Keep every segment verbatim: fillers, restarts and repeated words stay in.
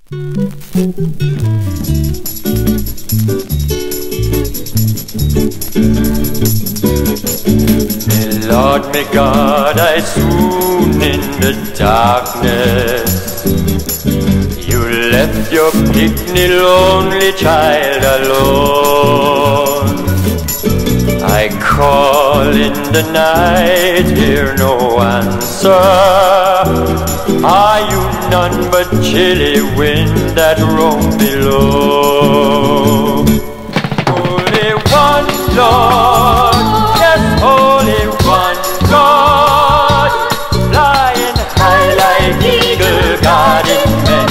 Lord, may God, I swoon in the darkness. You left your pygmy lonely child alone. I call in the night, hear no answer. Are you none but chilly wind that roam below? Holy One, Lord, yes, Holy One, God, flying high like eagle, God in men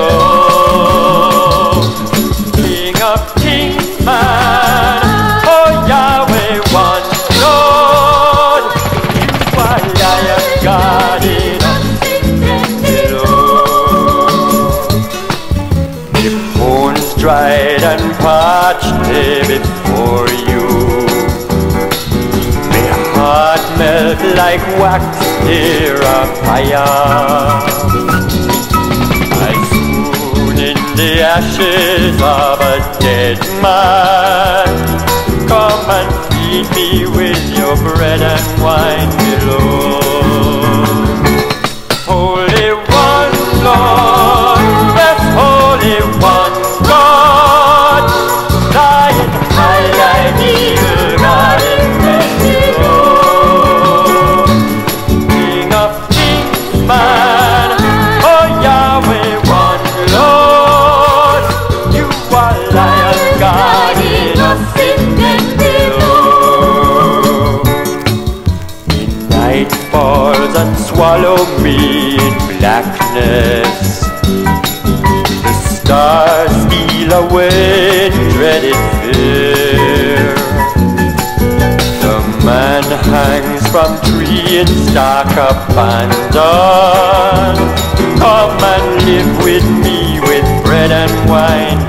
below. King of kings, man, oh Yahweh, one Lord, you are lion, God in men below. The bones dried and parched lay before you. Heart melt like wax near a fire. I swoon in the ashes of a dead man. Come and feed me with your bread and wine below. Holy One, Lord, yes, Holy One, God, lying high like eagle, God in men below. Man, oh Yahweh, one Lord, you are lion, God in us in below. The night falls and swallow me in blackness. The stars steal away in dreaded fear. The man hangs from tree in stark abandon. Come and live with me with bread and wine